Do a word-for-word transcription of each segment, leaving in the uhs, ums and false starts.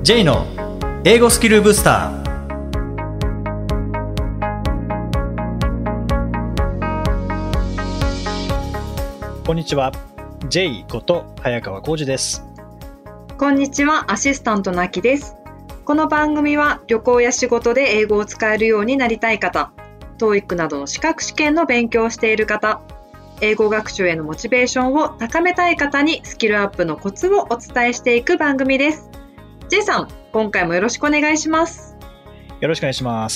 J の英語スキルブースター。こんにちは、 J こと早川浩二です。 こんにちは、アシスタントのあきです。この番組は旅行や仕事で英語を使えるようになりたい方、トーイック などの資格試験の勉強をしている方、英語学習へのモチベーションを高めたい方にスキルアップのコツをお伝えしていく番組です。 J さん、今回もよろしくお願いします。 よろしくお願いします。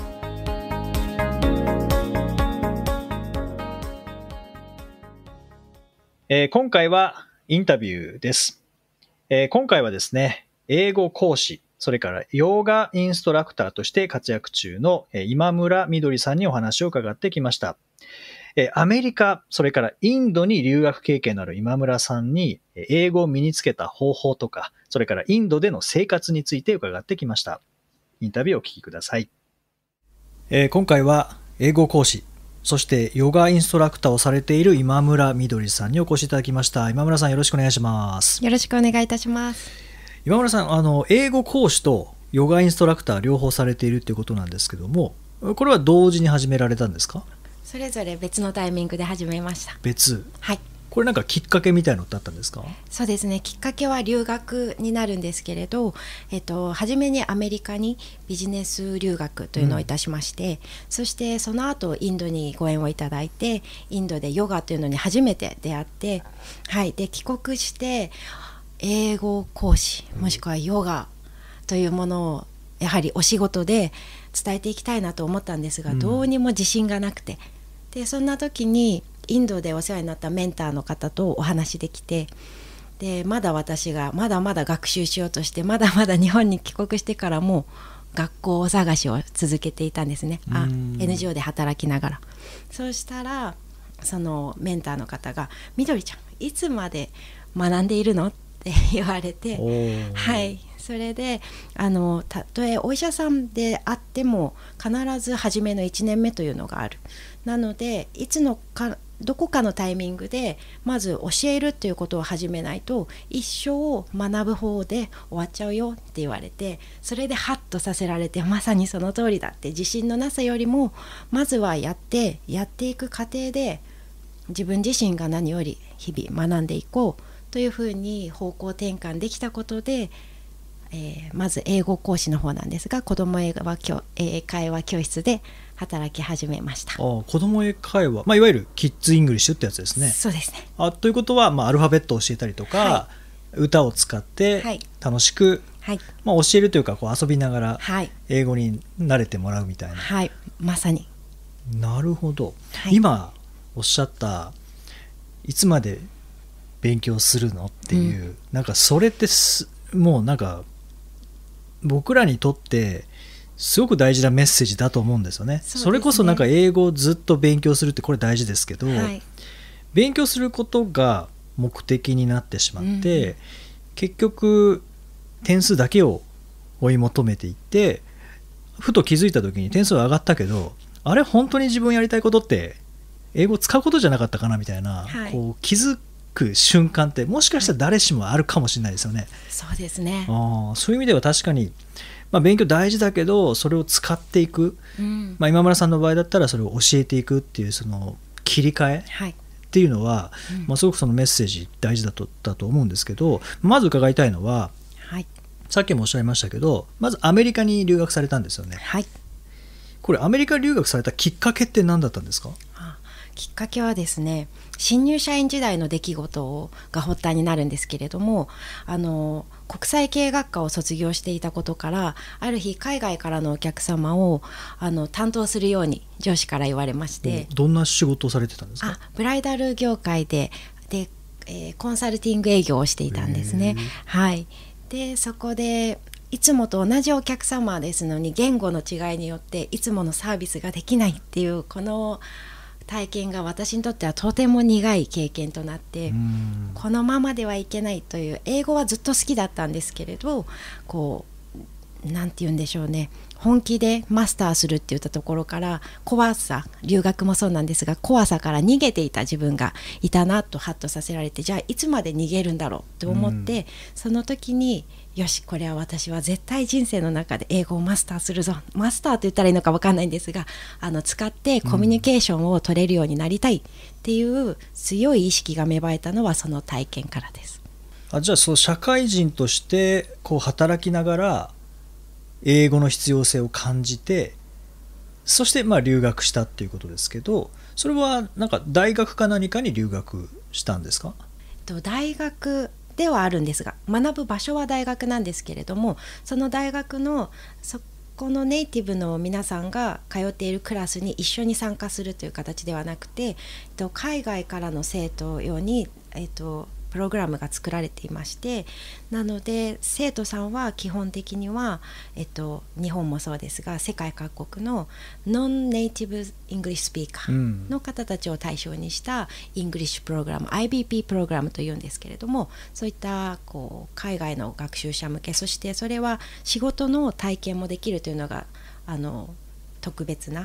えー、今回はインタビューです。えー、今回はですね、英語講師、それからヨガインストラクターとして活躍中の今村みどりさんにお話を伺ってきました。アメリカ、それからインドに留学経験のある今村さんに英語を身につけた方法とか、それからインドでの生活について伺ってきました。インタビューをお聞きください。えー、今回は英語講師、そしてヨガインストラクターをされている今村みどりさんにお越しいただきました。今村さん、よろしくお願いします。 よろしくお願いいたします。 今村さん、あの英語講師とヨガインストラクター両方されているということなんですけども、これは同時に始められたんですか？ それぞれ別のタイミングで始めました。 別。 はい。 これなんかきっかけみたいのってあったんですか？ そうですね、きっかけは留学になるんですけれど、えっと、初めにアメリカにビジネス留学というのをいたしまして、うん、そしてその後インドにご縁をいただいて、インドでヨガというのに初めて出会って、はい、で帰国して英語講師もしくはヨガというものをやはりお仕事で伝えていきたいなと思ったんですが、どうにも自信がなくて、でそんな時にインドでお世話になったメンターの方とお話できて、でまだ私がまだまだ学習しようとして、まだまだ日本に帰国してからも学校探しを続けていたんですね。あ エヌジーオー で働きながら。そうしたらそのメンターの方が、みどりちゃんいつまで学んでいるのって言われて、はい、それであのたとえお医者さんであっても必ず初めのいちねんめというのがある。なのでいつのかどこかのタイミングでまず教えるということを始めないと一生学ぶ方で終わっちゃうよって言われて、それでハッとさせられて、まさにその通りだって、自信のなさよりもまずはやってやっていく過程で自分自身が何より日々学んでいこうというふうに方向転換できたことで、えー、まず英語講師の方なんですが、子ども英会話教室で働き始めました。あ、 子ども英会話、まあ、いわゆるキッズイングリッシュってやつですね。 そうですね。 あ、ということは、まあ、アルファベットを教えたりとか、はい、歌を使って楽しく、はい、まあ、教えるというかこう遊びながら英語に慣れてもらうみたいな。 はい、まさに。 なるほど、はい、今おっしゃったいつまで勉強するのっていう、うん、なんかそれってすもうなんか僕らにとってすごく大事なメッセージだと思うんですよね。 そ, ねそれこそなんか英語をずっと勉強するってこれ大事ですけど、はい、勉強することが目的になってしまって、うん、結局点数だけを追い求めていって、ふと気づいた時に点数は上がったけど、あれ本当に自分やりたいことって英語を使うことじゃなかったかなみたいな、はい、こう気づく瞬間ってもしかしたら誰しもあるかもしれないですよね。 そうですね。 あ、そういう意味では確かに、まあ、勉強大事だけどそれを使っていく、うん、まあ、今村さんの場合だったらそれを教えていくっていうその切り替えっていうのは、はい、まあ、すごくそのメッセージ大事だと、だと思うんですけど、まず伺いたいのは、はい、さっきもおっしゃいましたけど、まずアメリカに留学されたんですよね。 はい、 これアメリカ留学されたきっかけって何だったんですか？ きっかけはですね、新入社員時代の出来事が発端になるんですけれども、あの国際経営学科を卒業していたことから、ある日海外からのお客様をあの担当するように上司から言われまして。 どんな仕事をされてたんですか？ あ、ブライダル業界で、で、えー、コンサルティング営業をしていたんですね。はい、でそこでいつもと同じお客様ですのに、言語の違いによっていつものサービスができないっていうこの体験が私にとってはとても苦い経験となって、このままではいけないという、英語はずっと好きだったんですけれど、こうなんて言うんでしょうね、本気でマスターするって言ったところから、怖さ、留学もそうなんですが、怖さから逃げていた自分がいたなとハッとさせられて、じゃあいつまで逃げるんだろうと思って、うん、その時によし、これは私は絶対人生の中で英語をマスターするぞ、マスターと言ったらいいのか分かんないんですが、あの使ってコミュニケーションを取れるようになりたいっていう強い意識が芽生えたのはその体験からです。 あ、じゃあそう社会人としてこう働きながら英語の必要性を感じて、そしてまあ留学したっていうことですけど、それはなんか大学か何かに留学したんですか？ 大学ではあるんですが、学ぶ場所は大学なんですけれども、その大学のそこのネイティブの皆さんが通っているクラスに一緒に参加するという形ではなくて、海外からの生徒用に、えっとプログラムが作られていまして、なので生徒さんは基本的には、えっと、日本もそうですが世界各国のノンネイティブイングリッシュスピーカーの方たちを対象にしたイングリッシュプログラム、 アイビーピー プログラムというんですけれども、そういったこう海外の学習者向け、そしてそれは仕事の体験もできるというのがあの特別な、はい、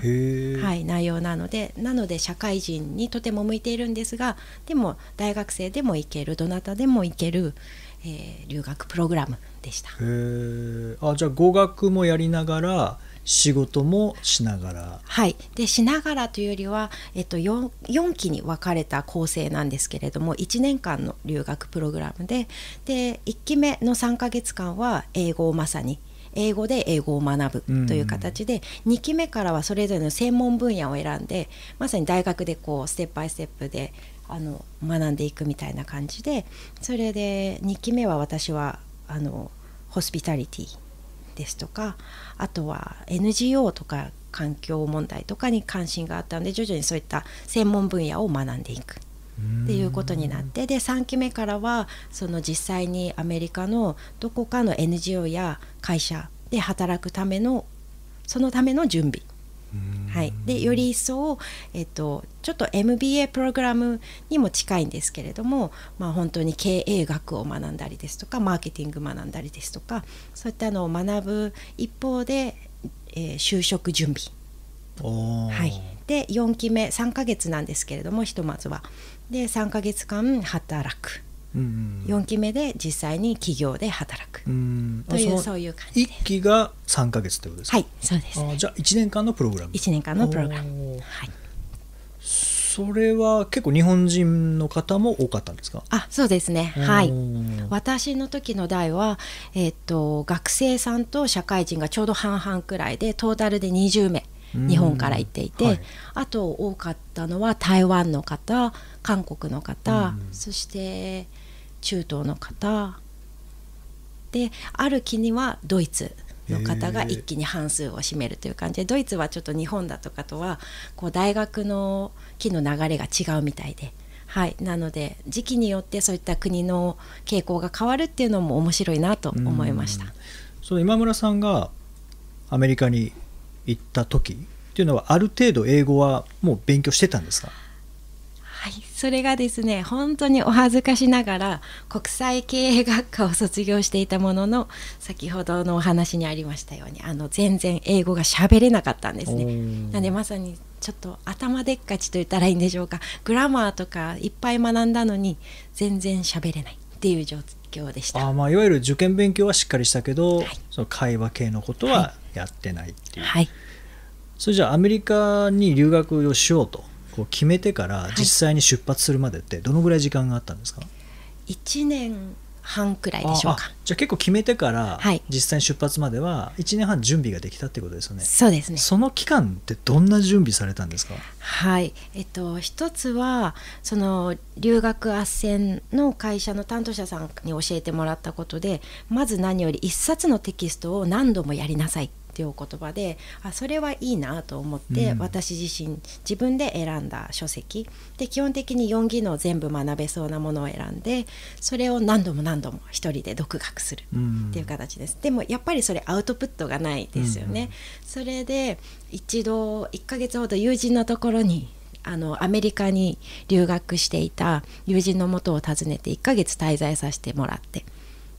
内容なのでなので社会人にとても向いているんですが、でも大学生でも行ける、どなたでも行ける、えー、留学プログラムでした。 へー。あ、じゃあ語学もやりながら仕事もしながら。 はい、でしながらというよりは、えっと、4, よん期に分かれた構成なんですけれども、いちねんかんの留学プログラムで、でいっきめのさんかげつかんは英語をまさに英語で英語を学ぶという形で、うん、にきめからはそれぞれの専門分野を選んで、まさに大学でこうステップバイステップであの学んでいくみたいな感じで、それでにきめは私はあのホスピタリティですとか、あとは エヌジーオー とか環境問題とかに関心があったので、徐々にそういった専門分野を学んでいくっていうことになって、でさんきめからはその実際にアメリカのどこかの エヌジーオー や会社で働くためのそのための準備、はい、でより一層、えっと、ちょっと エムビーエー プログラムにも近いんですけれども、まあ、本当に経営学を学んだりですとかマーケティング学んだりですとか、そういったのを学ぶ一方で、えー、就職準備、はい、でよんきめさんかげつなんですけれども、ひとまずはでさんかげつかん働く、うんうん、よんきめで実際に企業で働く、うん、というそういう感じです。 いっきがさんかげつということですか？ はい、そうです、ね、 あ、じゃあいちねんかんのプログラム。 いちねんかんのプログラム、はい、 それは結構日本人の方も多かったんですか？ あ、そうですね、はい、私の時の代は、えー、と学生さんと社会人がちょうど半々くらいで、トータルでにじゅうめい日本から行っていて、はい、あと多かったのは台湾の方、韓国の方、そして中東の方で、ある期にはドイツの方が一気に半数を占めるという感じで、ドイツはちょっと日本だとかとはこう大学の期の流れが違うみたいで、はい、なので時期によってそういった国の傾向が変わるっていうのも面白いなと思いました。 その今村さんがアメリカに行った時っていうのは、ある程度英語はもう勉強してたんですか？ はい、それがですね、本当にお恥ずかしながら国際経営学科を卒業していたものの、先ほどのお話にありましたように、あの全然英語が喋れなかったんですね。なのでまさにちょっと頭でっかちと言ったらいいんでしょうか、グラマーとかいっぱい学んだのに全然喋れないっていう状況でした。 あ、まあ、いわゆる受験勉強はしっかりしたけど、はい、その会話系のことはやってないっていう、はい、それじゃあアメリカに留学をしようとこう決めてから実際に出発するまでってどのぐらい時間があったんですか？ いちねんはんくらいでしょうか。 ああ、じゃあ結構決めてから実際に出発まではいちねんはん準備ができたってことですよね。 そうですね。 その期間ってどんな準備されたんですか？ はい、えっと、一つはその留学斡旋の会社の担当者さんに教えてもらったことで、まず何より一冊のテキストを何度もやりなさいっていうお言葉で、あ、それはいいなと思って、うん、私自身自分で選んだ書籍で、基本的によん技能全部学べそうなものを選んで、それを何度も何度も一人で独学するっていう形です、うん、でもやっぱりそれアウトプットがないですよね、うんうん、それで一度いっかげつほど友人のところにあのアメリカに留学していた友人の元を訪ねていっかげつ滞在させてもらって、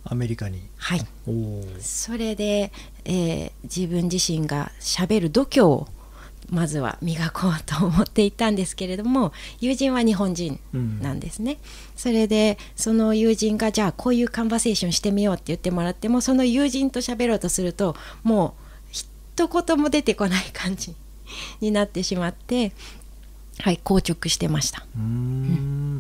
アメリカに。 はい。 おー。 それで、えー自分自身がしゃべる度胸をまずは磨こうと思っていたんですけれども、友人は日本人なんですね、うん、それでその友人がじゃあこういうカンバセーションしてみようって言ってもらっても、その友人と喋ろうとするともう一言も出てこない感じになってしまって、はい、硬直してました。 うーん、うん、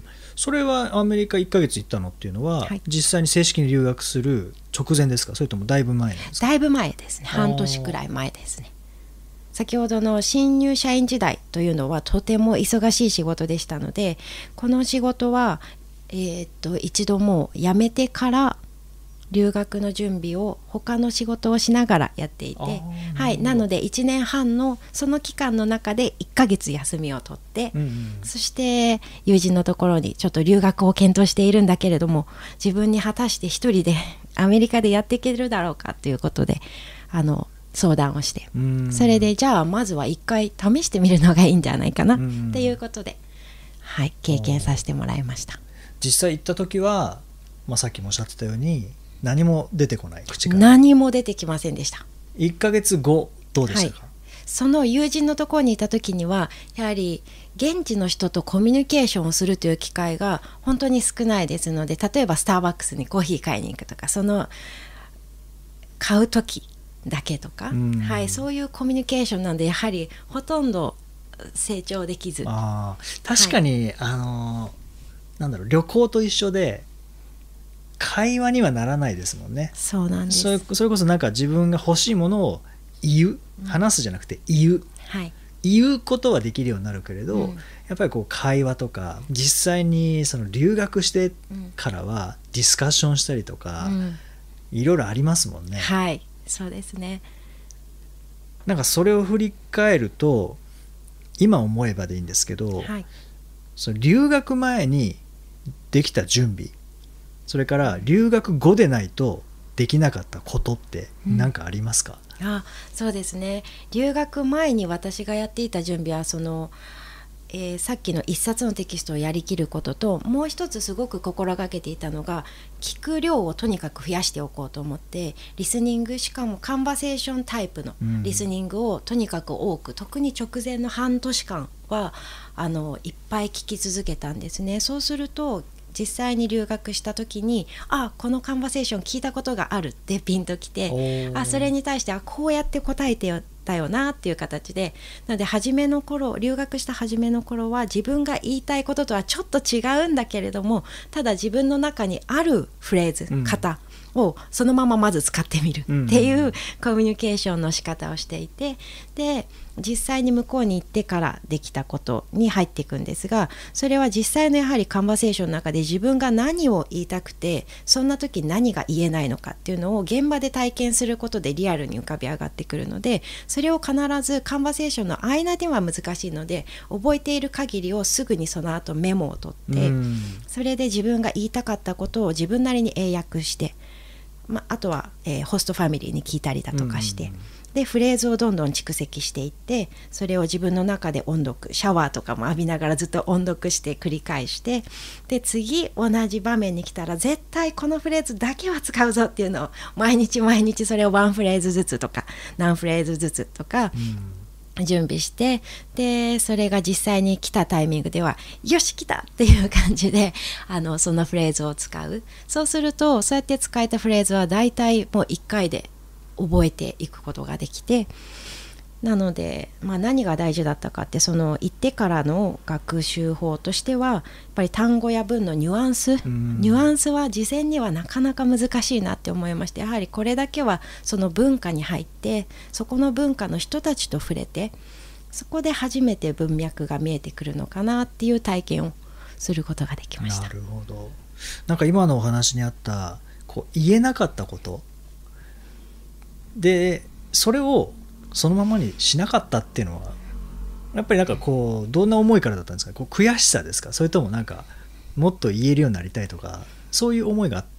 それはアメリカいっかげつ行ったのっていうのは、はい、実際に正式に留学する直前ですか、それともだいぶ前なんですか？ だいぶ前ですね。半年くらい前ですね。先ほどの新入社員時代というのはとても忙しい仕事でしたので、この仕事は、えー、っと一度もう辞めてから留学の準備を他の仕事をしながらやっていて、はい、なのでいちねんはんのその期間の中でいっかげつ休みを取って、うんうん、そして友人のところにちょっと留学を検討しているんだけれども、自分に果たして一人でアメリカでやっていけるだろうかということであの相談をして、それでじゃあまずは一回試してみるのがいいんじゃないかなっていうことで、はい、経験させてもらいました。 実際行った時は、まあ、さっきもおっしゃってたように何も出てこない、口から何も出てきませんでした。 いっかげつごどうでしたか？ はい、その友人のところにいた時にはやはり現地の人とコミュニケーションをするという機会が本当に少ないですので、例えばスターバックスにコーヒー買いに行くとか、その買う時だけとか、はい、そういうコミュニケーションなんでやはりほとんど成長できず。 あ、確かに、はい、あのなんだろう、旅行と一緒で会話にはならないですもんね。 そうなんです。 それ、それこそなんか自分が欲しいものを言う、話すじゃなくて言う、 はい、 言うことはできるようになるけれど、うん、やっぱりこう会話とか実際にその留学してからはディスカッションしたりとか、うん、いろいろありますもんね。 はい、そうですね。 なんかそれを振り返ると今思えばでいいんですけど、はい、その留学前にできた準備、それから留学後でないとできなかったことって何かありますか？ うん、あ、そうですね。留学前に私がやっていた準備はその、えー、さっきの一冊のテキストをやりきることと、もう一つすごく心がけていたのが聞く量をとにかく増やしておこうと思って、リスニング、しかもカンバセーションタイプのリスニングをとにかく多く、うん、特に直前の半年間はあのいっぱい聞き続けたんですね。そうすると実際に留学した時に、あ、このカンバセーション聞いたことがあるってピンときて、あ、それに対してあこうやって答えてよだよなっていう形で、なので初めの頃、留学した初めの頃は自分が言いたいこととはちょっと違うんだけれども、ただ自分の中にあるフレーズ、うん、型をそのまままず使ってみるっていうコミュニケーションの仕方をしていて、で実際に向こうに行ってからできたことに入っていくんですが、それは実際のやはりカンバセーションの中で自分が何を言いたくて、そんな時何が言えないのかっていうのを現場で体験することでリアルに浮かび上がってくるので、それを必ずカンバセーションの間では難しいので覚えている限りをすぐにその後メモを取って、それで自分が言いたかったことを自分なりに英訳して、まあ、あとは、えー、ホストファミリーに聞いたりだとかして、でフレーズをどんどん蓄積していって、それを自分の中で音読、シャワーとかも浴びながらずっと音読して繰り返して、で次同じ場面に来たら絶対このフレーズだけは使うぞっていうのを毎日毎日それをワンフレーズずつとか何フレーズずつとか、うん、準備して、でそれが実際に来たタイミングではよし来たっていう感じであのそのフレーズを使う。そうするとそうやって使えたフレーズはだいたいもういっかいで覚えていくことができて、なので、まあ、何が大事だったかって、その行ってからの学習法としてはやっぱり単語や文のニュアンス、ニュアンスは事前にはなかなか難しいなって思いまして、やはりこれだけはその文化に入ってそこの文化の人たちと触れて、そこで初めて文脈が見えてくるのかなっていう体験をすることができました。 なるほど。なんか今のお話にあったこう言えなかったことで、それをそのままにしなかったっていうのはやっぱりなんかこうどんな思いからだったんですか？こう悔しさですか？それともなんかもっと言えるようになりたいとか、そういう思いがあったん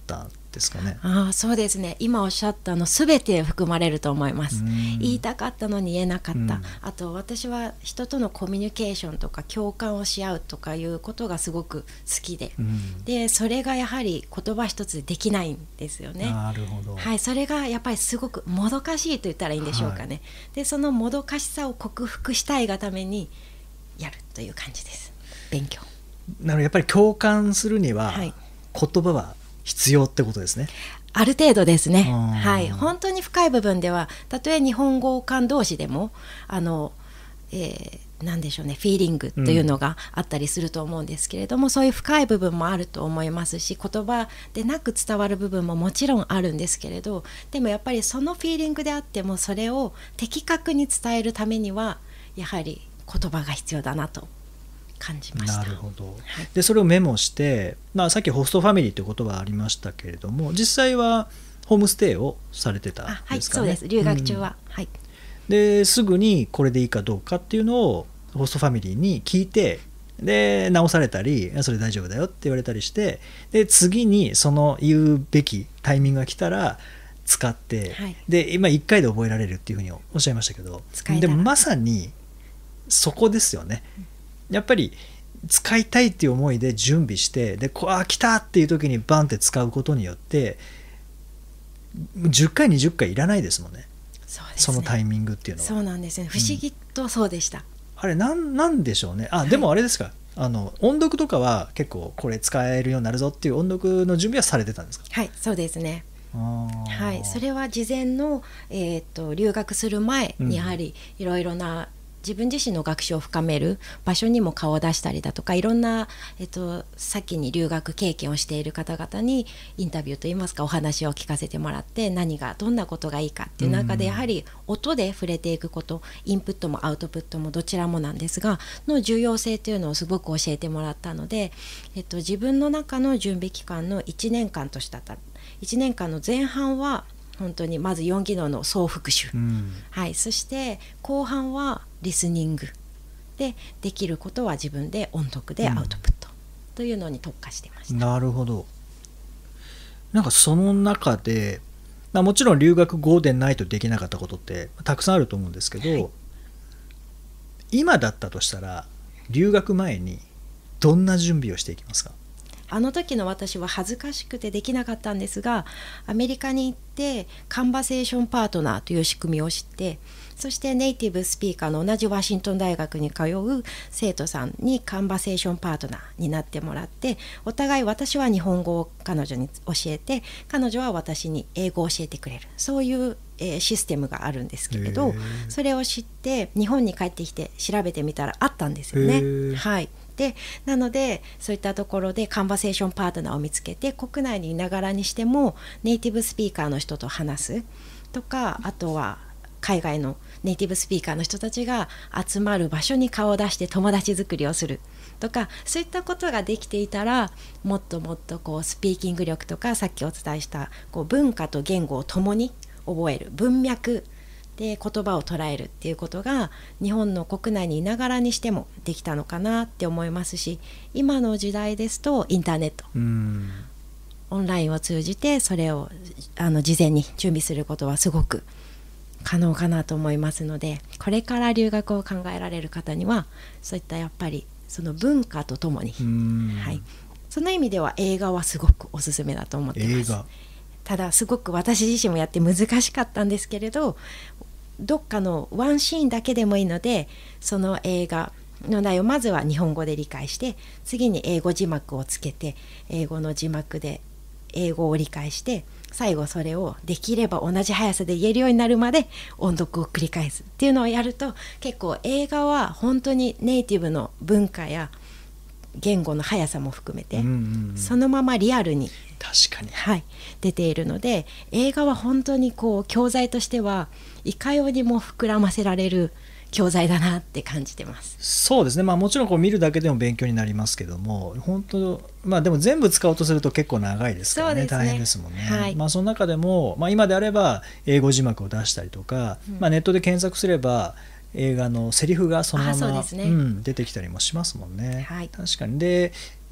ですかね。 ああ、そうですね。今おっしゃったの全て含まれると思います。 うん、 言いたかったのに言えなかった、 うん、 あと私は人とのコミュニケーションとか共感をし合うとかいうことがすごく好きで、 うん、 でそれがやはり言葉一つでできないんですよね。 なるほど、 はい、それがやっぱりすごくもどかしいと言ったらいいんでしょうかね、はい、でそのもどかしさを克服したいがためにやるという感じです。勉強なのでやっぱり共感するには、 はい、 言葉は必要ってことですね。 ある程度ですね、はい、本当に深い部分ではたとえ日本語間同士でもあの、えー、なんでしょうね、フィーリングというのがあったりすると思うんですけれども、うん、そういう深い部分もあると思いますし、言葉でなく伝わる部分ももちろんあるんですけれど、でもやっぱりそのフィーリングであってもそれを的確に伝えるためにはやはり言葉が必要だなと感じました。 なるほど、はい、でそれをメモして、まあ、さっきホストファミリーという言葉ありましたけれども、実際はホームステイをされてたんですかね。 はい、そうです。留学中は、うん、はい、 ですぐにこれでいいかどうかっていうのをホストファミリーに聞いて、で直されたりそれ大丈夫だよって言われたりして、で次にその言うべきタイミングが来たら使って、はい、で今いっかいで覚えられるっていうふうにおっしゃいましたけど、でもまさにそこですよね。やっぱり使いたいっていう思いで準備して、でこうあ来たっていう時にバンって使うことによってじゅっかいにじゅっかいいらないですもんね。 そうですね、 そのタイミングっていうのは。 そうなんですね、不思議とそうでした、うん、 あれ な, なんでしょうね。あでもあれですか、はい、あの音読とかは結構これ使えるようになるぞっていう音読の準備はされてたんですか。 はい、そうですね。はい、それは事前の、えー、と留学する前にやはりいろいろな自分自身の学習を深める場所にも顔を出したりだとか、いろんな、えっと、先に留学経験をしている方々にインタビューといいますかお話を聞かせてもらって、何がどんなことがいいかっていう中で、やはり音で触れていくこと、インプットもアウトプットもどちらもなんですがの重要性というのをすごく教えてもらったので、えっと、自分の中の準備期間のいちねんかんとしたらいちねんかんの前半は本当にまずよん技能の総復習、うん、はい、そして後半はリスニングで、できることは自分で音読でアウトプットというのに特化してました、うん、 なるほど。なんかその中で、まあ、もちろん留学後でないとできなかったことってたくさんあると思うんですけど、はい、今だったとしたら留学前にどんな準備をしていきますか。 あの時の私は恥ずかしくてできなかったんですが、アメリカに行ってカンバセーションパートナーという仕組みを知って、そしてネイティブスピーカーの同じワシントン大学に通う生徒さんにカンバセーションパートナーになってもらって、お互い私は日本語を彼女に教えて、彼女は私に英語を教えてくれる、そういう、えー、システムがあるんですけれど、それを知って日本に帰ってきて調べてみたらあったんですよね。はい、でなのでそういったところでカンバセーションパートナーを見つけて、国内にいながらにしてもネイティブスピーカーの人と話すとか、あとは海外のネイティブスピーカーの人たちが集まる場所に顔を出して友達作りをするとか、そういったことができていたら、もっともっとこうスピーキング力とか、さっきお伝えしたこう文化と言語を共に覚える文脈で言葉を捉えるっていうことが日本の国内にいながらにしてもできたのかなって思いますし、今の時代ですとインターネット、うんオンラインを通じてそれをあの事前に準備することはすごく可能かなと思いますので、これから留学を考えられる方にはそういったやっぱりその文化とともに、はい、その意味では映画はすごくおすすめだと思ってます。ただすごく私自身もやって難しかったんですけれど、どっかのワンシーンだけでもいいので、その映画の内容をまずは日本語で理解して、次に英語字幕をつけて英語の字幕で英語を理解して、最後それをできれば同じ速さで言えるようになるまで音読を繰り返すっていうのをやると、結構映画は本当にネイティブの文化や言語の速さも含めて、うんうんうん、そのままリアルに確かに、 はい、出ているので、映画は本当にこう教材としてはいかようにも膨らませられる教材だなって感じてます。 そうですね、まあ、もちろんこう見るだけでも勉強になりますけども、本当、まあ、でも全部使おうとすると結構長いですからね、大変ですもんね、はいまあ、その中でも、まあ、今であれば英語字幕を出したりとか、うんまあ、ネットで検索すれば映画のセリフがそのまま、ねうん、出てきたりもしますもんね、はい、確かに。で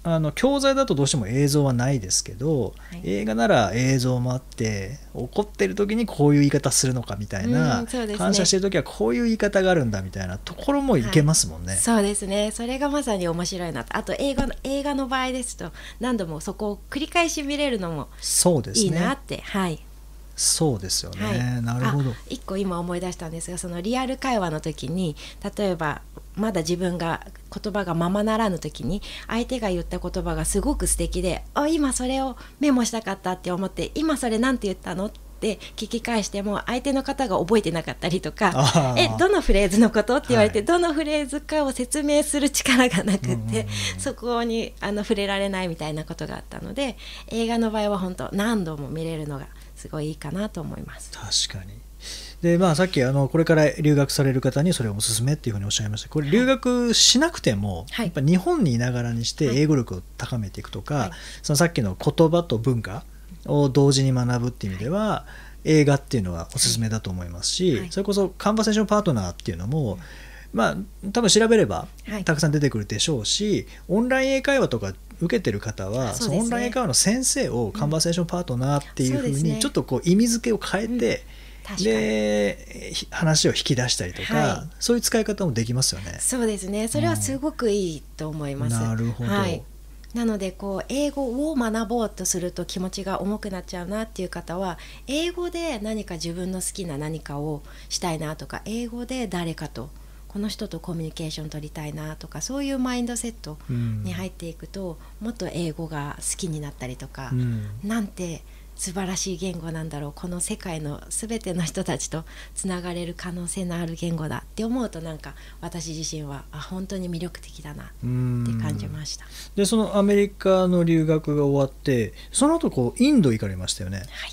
あの教材だとどうしても映像はないですけど、はい、映画なら映像もあって怒ってる時にこういう言い方するのかみたいな、うんそうですね、感謝してる時はこういう言い方があるんだみたいなところもいけますもんね、はい、 そうですね。それがまさに面白いなと。あと映画の、映画の場合ですと何度もそこを繰り返し見れるのもいいなって、はい、 そうですよね、はい、なるほど。 一個今思い出したんですが、そのリアル会話の時に例えばまだ自分が言葉がままならぬ時に相手が言った言葉がすごく素敵で、あ今それをメモしたかったって思って、今それなんて言ったのって聞き返しても相手の方が覚えてなかったりとか、えどのフレーズのことって言われて、はい、どのフレーズかを説明する力がなくって、うんうんうん、そこにあの触れられないみたいなことがあったので、映画の場合は本当何度も見れるのがすごいいいかなと思います。 確かに。でまあ、さっきあのこれから留学される方にそれをおすすめっていうふうにおっしゃいました。これ留学しなくても、はい、やっぱ日本にいながらにして英語力を高めていくとか、はい、そのさっきの言葉と文化を同時に学ぶっていう意味では、はい、映画っていうのはおすすめだと思いますし、はい、それこそカンバセーションパートナーっていうのも、まあ、多分調べればたくさん出てくるでしょうし、オンライン英会話とか受けてる方は そ, そのオンライン英会話の先生をカンバセーションパートナーっていうふうにちょっとこう意味付けを変えて、うん、で話を引き出したりとか、はい、そういう使い方もできますよね。 そうですね。それはすごくいいと思います、 うん、なるほど、 はい、なのでこう英語を学ぼうとすると気持ちが重くなっちゃうなっていう方は、英語で何か自分の好きな何かをしたいなとか、英語で誰かとこの人とコミュニケーション取りたいなとか、そういうマインドセットに入っていくと、うん、もっと英語が好きになったりとか、うん、なんて素晴らしい言語なんだろう、この世界の全ての人たちとつながれる可能性のある言語だって思うと、なんか私自身はあ本当に魅力的だなって感じました。 でそのアメリカの留学が終わってその後こうインド行かれましたよね、はい、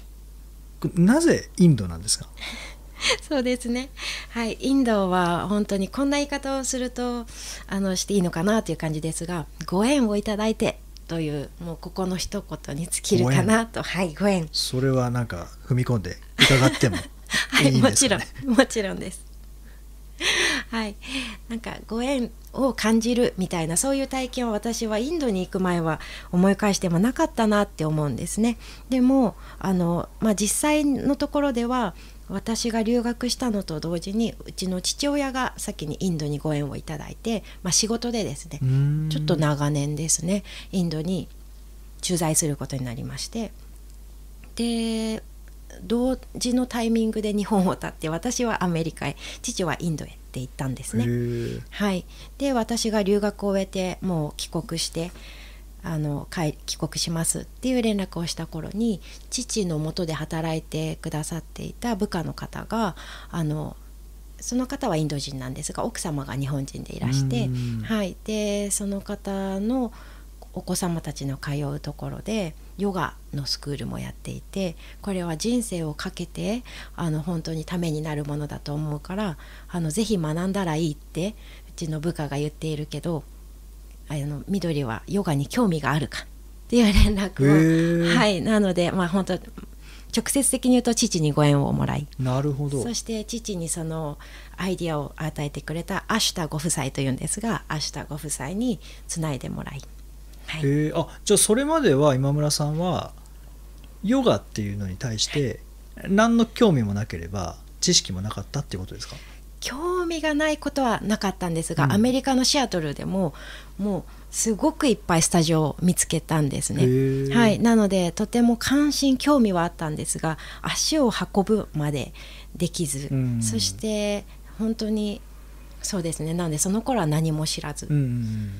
なぜインドなんですか？ そうですね、はい、インドは本当にこんな言い方をするとあのしていいのかなという感じですが、ご縁をいただいてという、もうここの一言に尽きるかなと。はい、ご縁。 それはなんか踏み込んで伺ってもいいんですかね？ はい、もちろんもちろんです。はい、なんかご縁を感じるみたいな、そういう体験は私はインドに行く前は思い返してもなかったなって思うんですね。でもあの、まあ、実際のところでは私が留学したのと同時にうちの父親が先にインドにご縁をいただいて、まあ、仕事でですね、ちょっと長年ですねインドに駐在することになりまして、で同時のタイミングで日本を経って、私はアメリカへ、父はインドへって行ったんですね。はい、で私が留学を終えてもう帰国してあの帰帰国しますっていう連絡をした頃に、父の下で働いてくださっていた部下の方が、あのその方はインド人なんですが奥様が日本人でいらして、はい、でその方のお子様たちの通うところでヨガのスクールもやっていて、これは人生をかけてあの本当にためになるものだと思うから、あのぜひ学んだらいいってうちの部下が言っているけど、あの緑はヨガに興味があるかっていう連絡を、はい、なので、まあ、本当直接的に言うと父にご縁をもらい、 なるほど、 そして父にそのアイディアを与えてくれたアシュタご夫妻というんですが、アシュタご夫妻につないでもらい、 はい、えあじゃあそれまでは今村さんはヨガっていうのに対して何の興味もなければ知識もなかったっていうことですか？ 興味がないことはなかったんですが、うん、アメリカのシアトルでももうすごくいっぱいスタジオを見つけたんですね。はい、なのでとても関心興味はあったんですが、足を運ぶまでできず、うん、そして本当にそうですね、なのでその頃は何も知らず、うん、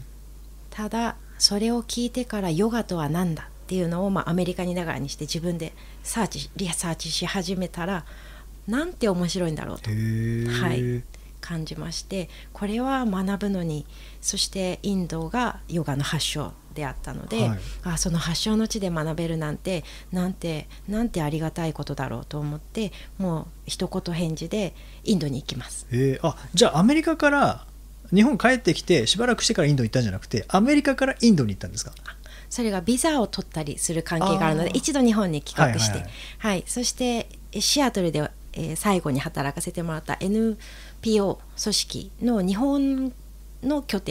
ただそれを聞いてからヨガとは何だっていうのを、まあ、アメリカにいながらにして自分でサーチリサーチし始めたら、なんて面白いんだろうと、はい、感じまして、これは学ぶのに、そしてインドがヨガの発祥であったので、はい、あその発祥の地で学べるなんてなんてなんてありがたいことだろうと思って、もう一言返事でインドに行きます。 えー、あじゃあアメリカから日本帰ってきてしばらくしてからインドに行ったんじゃなくて、アメリカからインドに行ったんですか？ それがビザを取ったりする関係があるので、一度日本に帰国して、はいはいはいはい、そしてシアトルでえー、最後に働かせてもらった エヌピーオー 組織の日本の拠点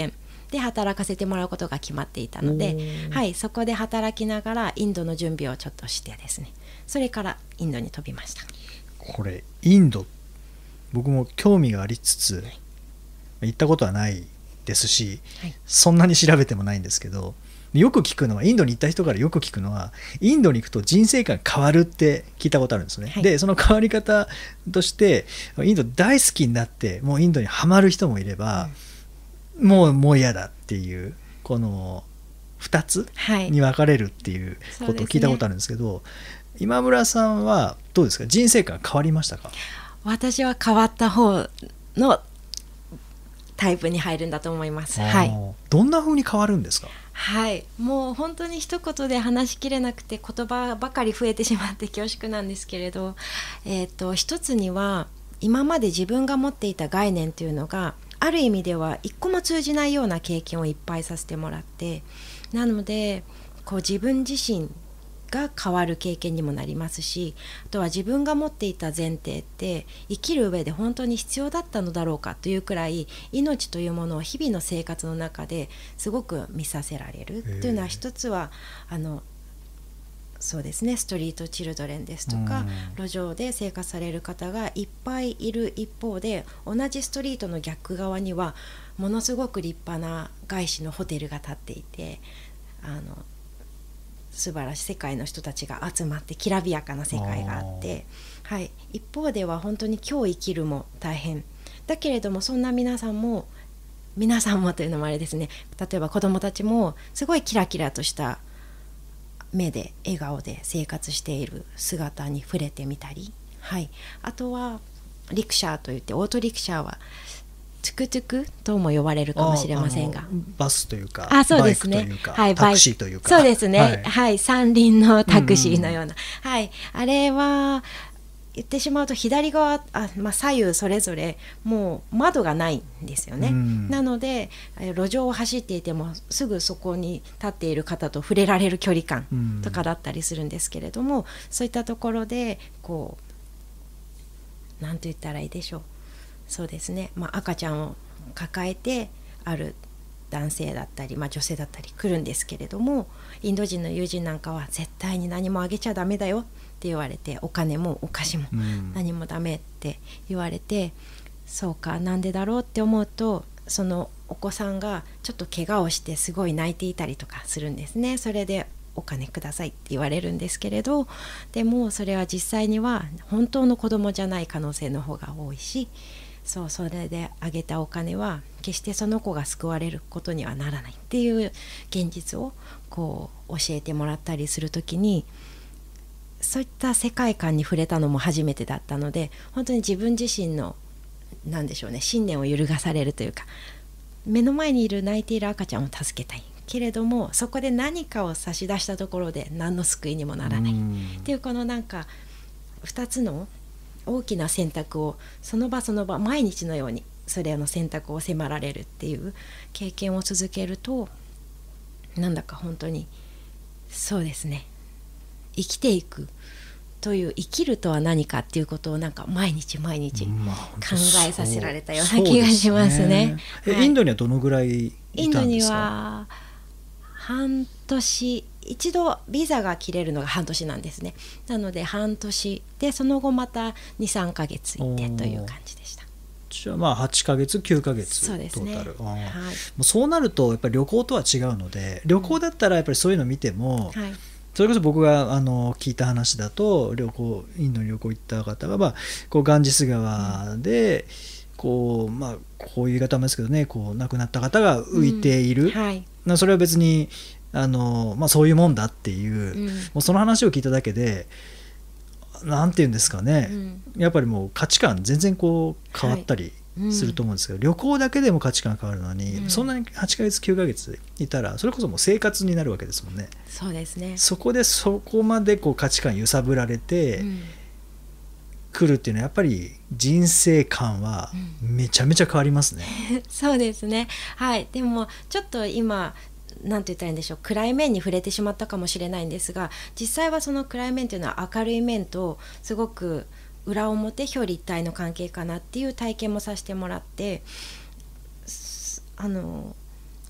で働かせてもらうことが決まっていたので、はい、そこで働きながらインドの準備をちょっとしてですね、それからインドに飛びました。 これインド、僕も興味がありつつ、はい、行ったことはないですし、はい、そんなに調べてもないんですけど、よく聞くのは、インドに行った人からよく聞くのは、インドに行くと人生観変わるって聞いたことあるんですね、はい、でその変わり方としてインド大好きになってもうインドにはまる人もいれば、うん、もうもう嫌だっていうこのふたつに分かれるっていうことを聞いたことあるんですけど、はい、今村さんはどうですか、人生観変わりましたか？ 私は変わった方のタイプに入るんだと思います。はい、 どんな風に変わるんですか？ はい、もう本当に一言で話しきれなくて言葉ばかり増えてしまって恐縮なんですけれど、えーと、一つには今まで自分が持っていた概念というのがある意味では一個も通じないような経験をいっぱいさせてもらって、なのでこう自分自身が変わる経験にもなりますし、あとは自分が持っていた前提って生きる上で本当に必要だったのだろうかというくらい、命というものを日々の生活の中ですごく見させられるというのは、一つはあのそうですね、ストリートチルドレンですとか、路上で生活される方がいっぱいいる一方で、同じストリートの逆側にはものすごく立派な外資のホテルが建っていて、あの素晴らしい世界の人たちが集まってきらびやかな世界があって、はい、一方では本当に今日生きるも大変だけれども、そんな皆さんも皆さんもというのもあれですね、例えば子どもたちもすごいキラキラとした目で笑顔で生活している姿に触れてみたり、はい、あとはリクシャーといって、オートリクシャーはトゥクトゥクとも呼ばれるかもしれませんが、 バスというか、 あ、そうですね、 バイクというか、 はい、 タクシーというか、 そうですね、 はい、はい、三輪のタクシーのような、うん、はい、あれは言ってしまうと左側、あ、まあ、左右それぞれもう窓がないんですよね、うん、なので路上を走っていてもすぐそこに立っている方と触れられる距離感とかだったりするんですけれども、うん、そういったところでこうなんと言ったらいいでしょう、そうですね、まあ、赤ちゃんを抱えてある男性だったり、まあ、女性だったり来るんですけれども、インド人の友人なんかは絶対に何もあげちゃダメだよって言われて、お金もお菓子も何もダメって言われて、うん、そうか、なんでだろうって思うと、そのお子さんがちょっと怪我をしてすごい泣いていたりとかするんですね。それでお金くださいって言われるんですけれど、でもそれは実際には本当の子供じゃない可能性の方が多いし、そう、それであげたお金は決してその子が救われることにはならないっていう現実をこう教えてもらったりするときに、そういった世界観に触れたのも初めてだったので、本当に自分自身のなんでしょうね、信念を揺るがされるというか、目の前にいる泣いている赤ちゃんを助けたいけれども、そこで何かを差し出したところで何の救いにもならないっていう、このなんかふたつの大きな選択をその場その場毎日のようにそれの選択を迫られるっていう経験を続けると、なんだか本当にそうですね、生きていくという、生きるとは何かっていうことをなんか毎日毎日考えさせられたような気がしますね。 え、はい、インドにはどのぐらいいたんですか？ インドには半年、一度ビザが切れるのが半年なんですね。なので半年で、その後また にさんかげついてという感じでした。 じゃあまあはちかげつきゅうかげつそうですね、 トータル、 はい、 もうそうなるとやっぱり旅行とは違うので、旅行だったらやっぱりそういうの見ても、うんはい、それこそ僕があの聞いた話だと、旅行インドに旅行行った方が、まあ、こうガンジス川で、うん、こうまあ、こういう言い方もですけどね、こう亡くなった方が浮いている、うんはい、それは別にあの、まあ、そういうもんだっていう、うん、もうその話を聞いただけで、なんていうんですかね、うん、やっぱりもう価値観全然こう変わったりすると思うんですけど、はい、うん、旅行だけでも価値観変わるのに、うん、そんなにはちかげつきゅうかげついたらそれこそもう生活になるわけですもんね。 そうですね。 そこでそこまでこう価値観揺さぶられて、うん、来るっていうのはやっぱり人生観はめちゃめちゃ変わりますね、 うん、そうですね、はい。でもちょっと今なんて言ったらいいんでしょう、暗い面に触れてしまったかもしれないんですが、実際はその暗い面というのは明るい面とすごく裏表表裏一体の関係かなっていう体験もさせてもらって、あの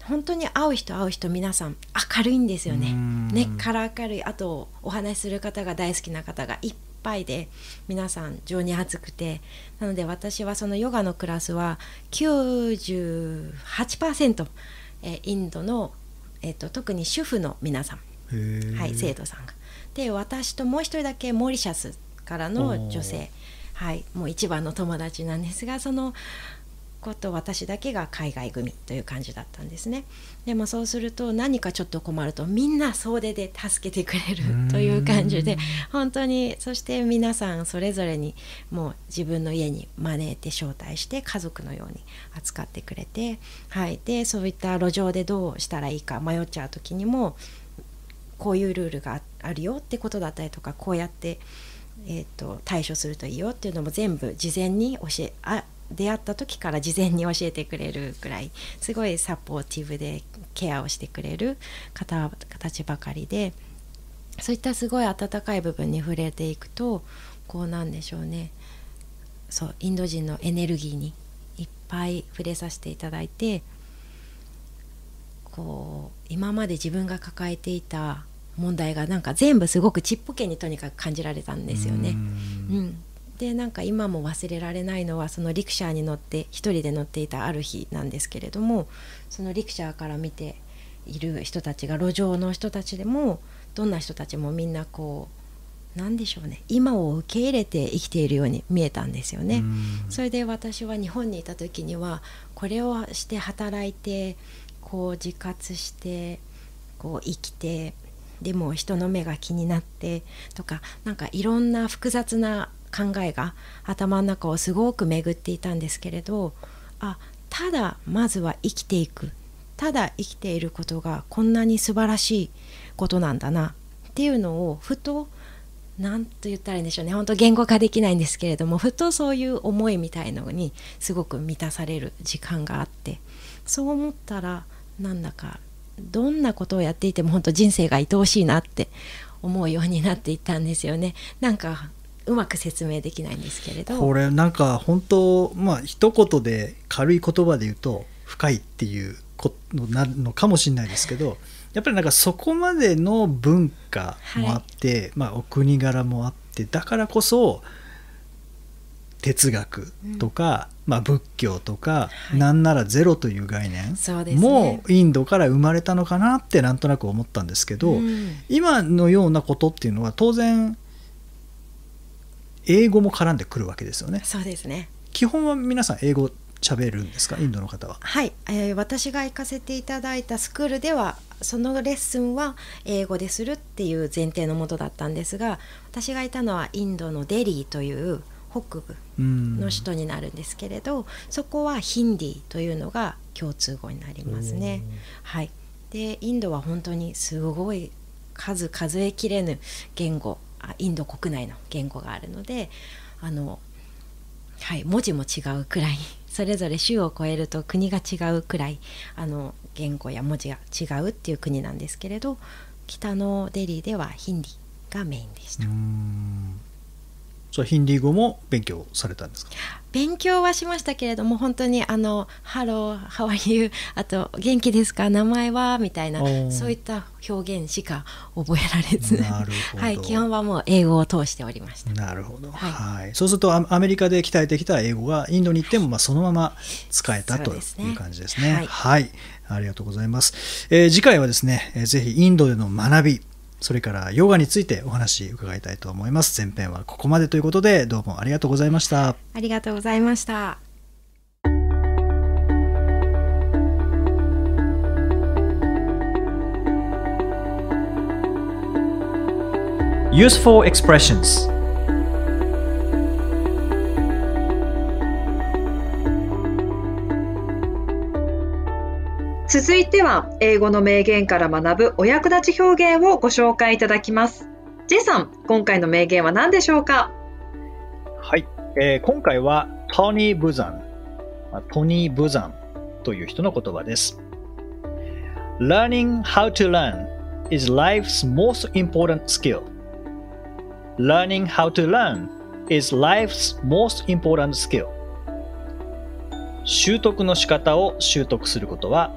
本当に会う人会う人皆さん明るいんですよね。根っから明るい。あとお話しする方が大好きな方がいっぱいで、皆さん情に熱くて、なので私はそのヨガのクラスは きゅうじゅうはちパーセント、えー、インドの、えーと、特に主婦の皆さん、はい、生徒さんがで、私ともう一人だけモーリシャスからの女性、はい、もう一番の友達なんですが、そのこと私だけが海外組という感じだったんですね。でもそうすると何かちょっと困るとみんな総出で助けてくれるという感じで、本当に、そして皆さんそれぞれにもう自分の家に招いて招待して家族のように扱ってくれて、はい、でそういった路上でどうしたらいいか迷っちゃう時にも、こういうルールがあるよってことだったりとか、こうやって、えーと、対処するといいよっていうのも全部事前に教えあ出会った時から事前に教えてくれるくらい、すごいサポーティブでケアをしてくれる方たちばかりで、そういったすごい温かい部分に触れていくと、こうなんでしょうね、そうインド人のエネルギーにいっぱい触れさせていただいて、こう今まで自分が抱えていた問題がなんか全部すごくちっぽけにとにかく感じられたんですよね。うん、でなんか今も忘れられないのは、そのリクシャーに乗って一人で乗っていたある日なんですけれども、そのリクシャーから見ている人たちが、路上の人たちでもどんな人たちもみんなこうなんでしょうね、今を受け入れて生きているように見えたんですよね。それで私は日本にいた時には、これをして働いてこう自活してこう生きて、でも人の目が気になってとか、なんかいろんな複雑な考えが頭の中をすごく巡っていたんですけれど、あ、ただまずは生きていく、ただ生きていることがこんなに素晴らしいことなんだなっていうのをふと、なんと言ったらいいんでしょうね、本当言語化できないんですけれども、ふとそういう思いみたいのにすごく満たされる時間があって、そう思ったらなんだかどんなことをやっていても本当人生が愛おしいなって思うようになっていったんですよね。なんかうまく説明できないんですけれど、 これなんか本当、まあ一言で軽い言葉で言うと深いっていうことになるのかもしれないですけど、やっぱりなんかそこまでの文化もあって、はい、まあお国柄もあって、だからこそ哲学とか、うん、まあ、仏教とか、はい、なんならゼロという概念もインドから生まれたのかなってなんとなく思ったんですけど、うん、今のようなことっていうのは当然英語も絡んでくるわけですよね。 そうですね。 基本は皆さん英語喋るんですか、インドの方は。 はい、えー、私が行かせていただいたスクールではそのレッスンは英語でするっていう前提のもとだったんですが、私がいたのはインドのデリーという北部の首都になるんですけれど、そこはヒンディーというのが共通語になりますね。はい、でインドは本当にすごい数数えきれぬ言語、インド国内の言語があるので、あの、はい、文字も違うくらい、それぞれ州を超えると国が違うくらい、あの言語や文字が違うっていう国なんですけれど、北のデリーではヒンディーがメインでした。 うーん、そう、ヒンディー語も勉強されたんですか？ 勉強はしましたけれども、本当にあのハロー、ハワイユー、あと元気ですか、名前はみたいな、そういった表現しか覚えられず、 なるほど、 はい、基本はもう英語を通しておりました。 なるほど、はいはい、そうするとアメリカで鍛えてきた英語がインドに行ってもまあそのまま使えた、はい、という感じですね。はい、はい、ありがとうございます。えー、次回はですね、えー、ぜひインドでの学び、それからヨガについてお話伺いたいと思います。前編はここまでということで、どうもありがとうございました。 ありがとうございました。 Useful expressions。 続いては英語の名言から学ぶお役立ち表現をご紹介いただきます。 J さん、今回の名言は何でしょうか？ はい、えー、今回はトニー・ブザン、トニー・ブザンという人の言葉です。 Learning how to learn is life's most important skill. Learning how to learn is life's most important skill. 習得の仕方を習得することは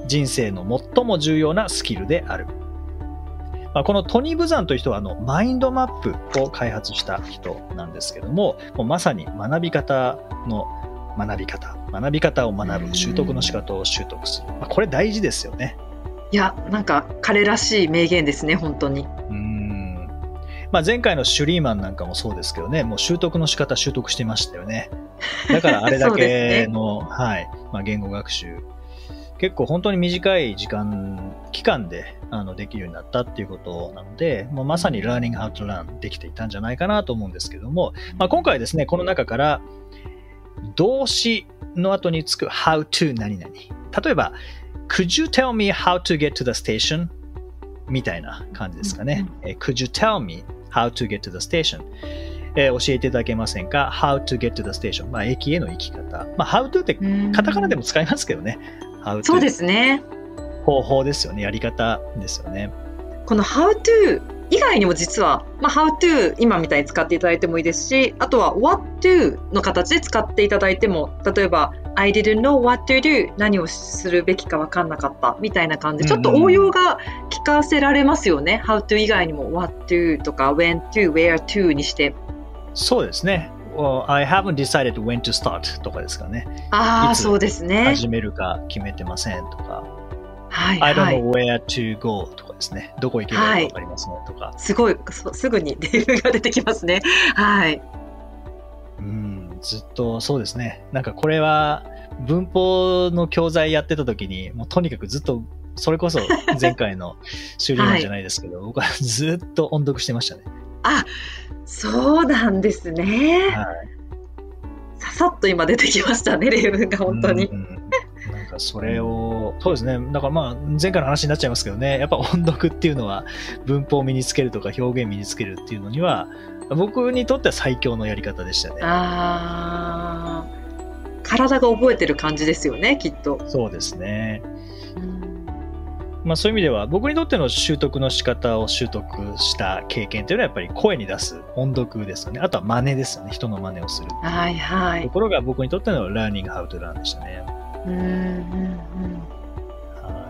人生の最も重要なスキルである。まあ、このトニー・ブザンという人はあのマインドマップを開発した人なんですけども、もうまさに学び方の学び方、学び方を学ぶ、習得の仕方を習得する。まあ、これ大事ですよね。 いや、なんか彼らしい名言ですね、本当に。 うーん、まあ、前回のシュリーマンなんかもそうですけどね、もう習得の仕方習得してましたよね。だからあれだけの、ね、はい、まあ、言語学習結構本当に短い時間期間であのできるようになったっていうことなので、もうまさに learning how to learn できていたんじゃないかなと思うんですけども、まあ、今回はですね、この中から動詞の後につく how to 何々、例えば could you tell me how to get to the station みたいな感じですかね、うんうん、could you tell me how to get to the station、えー、教えていただけませんか how to get to the station、まあ、駅への行き方、まあ、how to ってカタカナでも使いますけどね、how to そうですね、 方法ですよね、やり方ですよね。 この how to 以外にも実は、まあ、how to 今みたいに使っていただいてもいいですし、あとは what to の形で使っていただいても、例えば I didn't know what to do、 何をするべきか分かんなかったみたいな感じでちょっと応用が聞かせられますよね、うんうん、how to 以外にも what to とか when to where to にして。 そうですね、well, I haven't decided when to start とかですかね。 ああ、そうですね。 始めるか決めてませんとか、 はい、 I don't know where to go とかですね。どこ行けばいいか分かりませんとか。 はい、すごい、すぐに例文が出てきますね。はい。 うん、ずっとそうですね。なんかこれは文法の教材やってた時に、もうとにかくずっと、それこそ前回の修理マンじゃないですけど、はい、僕はずっと音読してましたね。 あ、そうなんですね。はい、ささっと今出てきましたね、例文が本当に。うんうん、 なんかそれを、そうですね。だからまあ前回の話になっちゃいますけどね、やっぱ音読っていうのは文法を身につけるとか表現身につけるっていうのには、僕にとっては最強のやり方でしたね。 ああ、体が覚えてる感じですよね、きっと。 そうですね。まあ、そういう意味では僕にとっての習得の仕方を習得した経験というのはやっぱり声に出す音読ですよね。あとは真似ですよね。人の真似をするっていう、 はいはい、 ところが僕にとっての learning how to learn でしたね。 うんうんうん、 はい、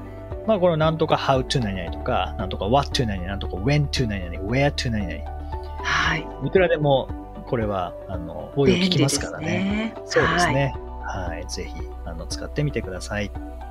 まあこのなんとか how to 何々とか、なんとか what to 何々、なんとか when to 何々、where to 何々、 はい、 いくらでもこれはあの応用聞きますからね。そうですね。はい、はい、ぜひあの使ってみてください。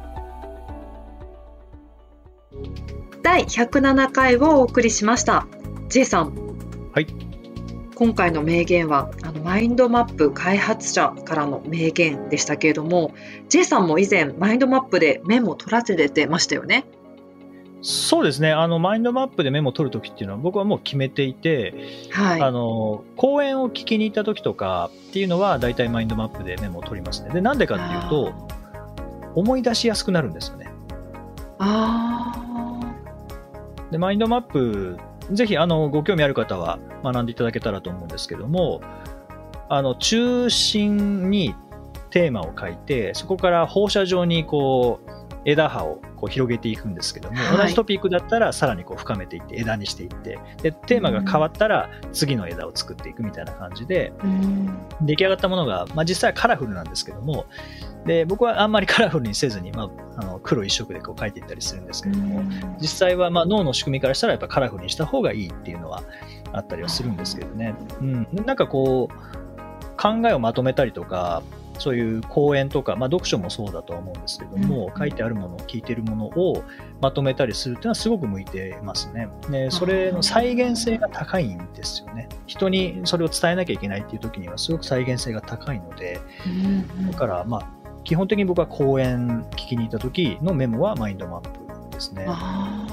だいひゃくななかいをお送りしました。 J さん、 はい、 今回の名言はあのマインドマップ開発者からの名言でしたけれども、 J さんも以前マインドマップでメモを取らせてましたよね。 そうですね、あのマインドマップでメモを取るときっていうのは僕はもう決めていて、はい、あの講演を聞きに行ったときとかっていうのはだいたいマインドマップでメモを取りますね。で、なんでかっていうと思い出しやすくなるんですよね。あでマインドマップ、ぜひあのご興味ある方は学んでいただけたらと思うんですけども、あの中心にテーマを書いて、そこから放射状にこう枝葉をこう広げていくんですけども、はい、同じトピックだったらさらにこう深めていって枝にしていって、でテーマが変わったら次の枝を作っていくみたいな感じで、うん、出来上がったものが、まあ、実際はカラフルなんですけども、で僕はあんまりカラフルにせずに、まあ、あの黒一色でこう描いていったりするんですけれども、うん、実際はまあ脳の仕組みからしたらやっぱカラフルにした方がいいっていうのはあったりはするんですけどね、うん、なんかこう考えをまとめたりとか、そういう講演とか、まあ、読書もそうだとは思うんですけども、うん、書いてあるもの、聞いているものをまとめたりするっていうのはすごく向いてますね。でそれの再現性が高いんですよね。人にそれを伝えなきゃいけないっていう時にはすごく再現性が高いので、うん、だからまあ基本的に僕は講演聞きに行った時のメモはマインドマップですね。あ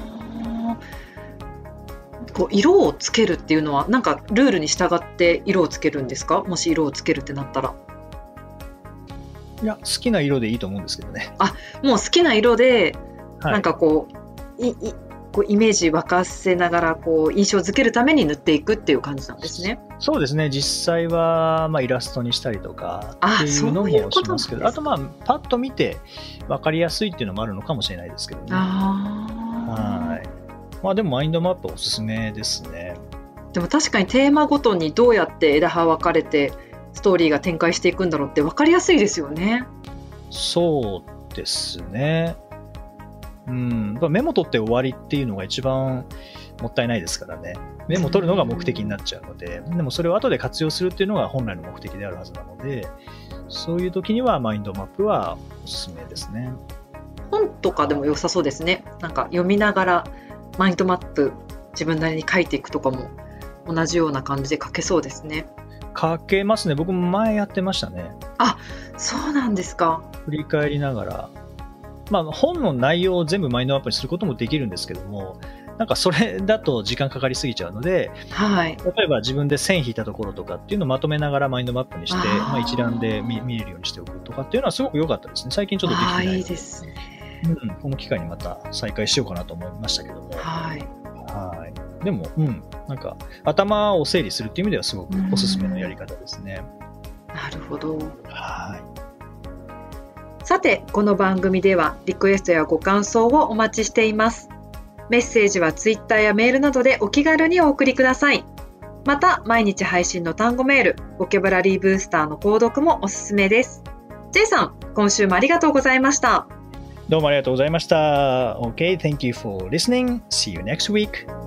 こう色をつけるっていうのはなんかルールに従って色をつけるんですか？もし色をつけるってなったら。 いや、好きな色でいいと思うんですけどね。 あ、もう好きな色で、はい、なんかこう、いいこうイメージ沸かせながらこう印象づけるために塗っていくっていう感じなんですね。 そうですね。実際は、まあ、イラストにしたりとかっていうのもしますけど、 あ, あとまあパッと見て分かりやすいっていうのもあるのかもしれないですけどね。あはい、まあ、でもマインドマップおすすめですね。 でも確かにテーマごとにどうやって枝葉分かれてストーリーが展開していくんだろうって分かりやすいですよね。 そうですね。 うん、メモ取って終わりっていうのが一番もったいないですからね。メモ取るのが目的になっちゃうので、でもそれを後で活用するっていうのが本来の目的であるはずなので、そういう時にはマインドマップはおすすめですね。 本とかでも良さそうですね。なんか読みながらマインドマップ自分なりに書いていくとかも同じような感じで書けそうですね。 書けますね。僕も前やってましたね。 あ、そうなんですか。 振り返りながら、まあ、本の内容を全部マインドマップにすることもできるんですけども、なんかそれだと時間かかりすぎちゃうので、 はい、 例えば自分で線引いたところとかっていうのをまとめながらマインドマップにして、 あまあ、一覧で 見, 見えるようにしておくとかっていうのはすごく良かったですね。最近ちょっとできてないので、 いいですね。 うん、この機会にまた再開しようかなと思いましたけども、 はい、 はい、でも、うん、なんか頭を整理するっていう意味ではすごくおすすめのやり方ですね。 なるほど。 はい。 さて、この番組ではリクエストやご感想をお待ちしています。メッセージはツイッターやメールなどでお気軽にお送りください。また、毎日配信の単語メール、ボキャブラリーブースターの購読もおすすめです。J さん、今週もありがとうございました。 どうもありがとうございました。Okay, thank you for listening. See you next week.